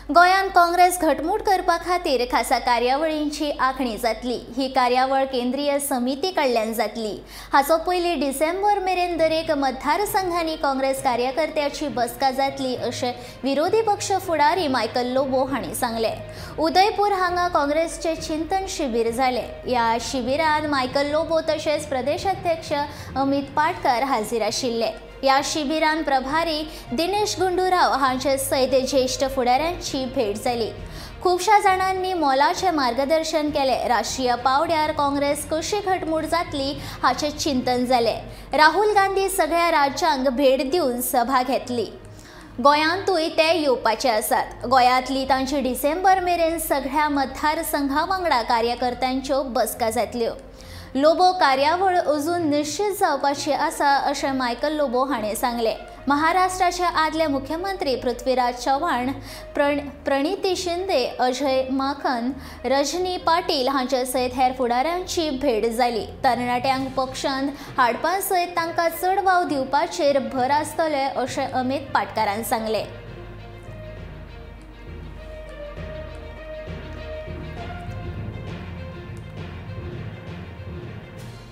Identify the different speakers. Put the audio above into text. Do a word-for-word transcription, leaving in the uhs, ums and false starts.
Speaker 1: गोंयांत काँग्रेस घटमूट करपा खातीर खासा कार्यावळींची आंखणी जातली। ही कार्यावळ केंद्रीय समिती कडल्यान जातली। हाचो पयलीं डिसेंबर मेरेन दरेक मतदारसंघांनी काँग्रेस कार्यकर्त्याची बसका जातली अशें विरोधी पक्ष फुडारी मायकल लोबो हांणी सांगले। उदयपूर हांगा काँग्रेसचे चिंतन शिबीर जालें। ह्या शिबिरांत मायकल लोबो तशेंच प्रदेशाध्यक्ष अमित पाटकर हाजीर आशिल्ले। या शिबिरांत प्रभारी दिनेश गुंडूराव हांचे सयत ज्येष्ठ फुडाऱ्यांची भेट जाली। खुबशा जाणांनी मोलाचें मार्गदर्शन केलें। राष्ट्रीय पावड्यार काँग्रेस कशी घटमूट जातली हाचें चिंतन जालें। राहुल गांधी सगळ्या राज्यांक भेट दिवन सभा घेतली। गोंयांतूय ते येवपाचे आसात। गोंयांतली तांची डिसेंबर मेरेन सगळ्या मतदारसंघां वांगडा कार्यकर्त्यांच्यो बसका जातल्यो। लोबो कार्यावळ अजून निश्चित जावपाची आसा अशें मायकल लोबो हांणी सांगलें। महाराष्ट्राचे आदले मुख्यमंत्री पृथ्वीराज चव्हाण, प्रण प्रणिती शिंदे, अजय माकन, रजनी पाटील हांचे सयत हेर फुडाऱ्यांची भेट जाली। तरणाट्यांक पक्षांत हाडपा सयत तांकां चड वाव दिवपाचेर भर आसतले अशें अमित पाटकरान सांगलें।